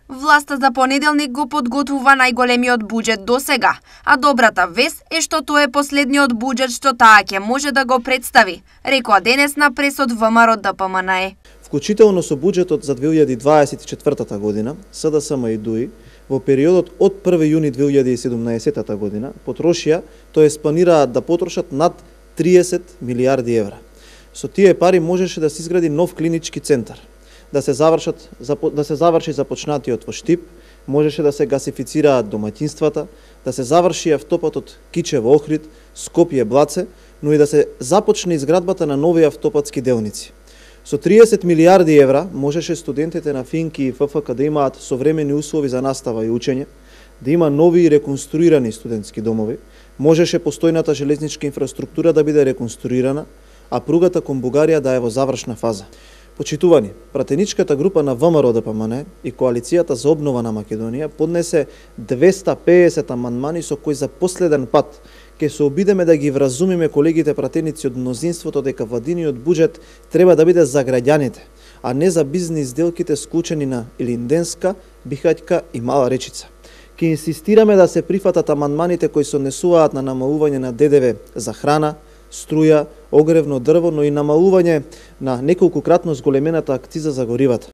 Власта за понеделник го подготвува најголемиот буџет досега, а добрата вест е што тоа е последниот буџет што таа ќе може да го представи, рекоа денес на пресот ВМРО ДПМНЕ. Вклучително со буџетот за 2024 година, СДСМ и ДУИ, во периодот од 1 јуни 2017 година, потрошија, тоа планираат да потрошат над 30 милиарди евра. Со тие пари можеше да се изгради нов клинички центар, да се заврши започнатиот во Штип, можеше да се гасифицираат домаќинствата, да се заврши автопатот Кичево Охрид, Скопје Блаце, но и да се започне изградбата на нови автопатски делници. Со 30 милиарди евра можеше студентите на ФИНКИ и ФФК да имаат современи услови за настава и учење, да има нови и реконструирани студентски домови, можеше постојната железничка инфраструктура да биде реконструирана, а пругата кон Бугарија да е во завршна фаза. Почитувани, пратеничката група на ВМРО ДПМНЕ и Коалицијата за обнова на Македонија поднесе 250 амандмани со кои за последен пат ќе се обидеме да ги вразумиме колегите пратеници од мнозинството дека владиниот буџет треба да биде за граѓаните, а не за бизнис сделките склучени на Илинденска, Бихаќка и Мала Речица. Ке инсистираме да се прифатат амандманите кои се однесуваат на намалување на ДДВ за храна, струја, огревно дрво, но и намалување на неколкократно зголемената акциза за горивата.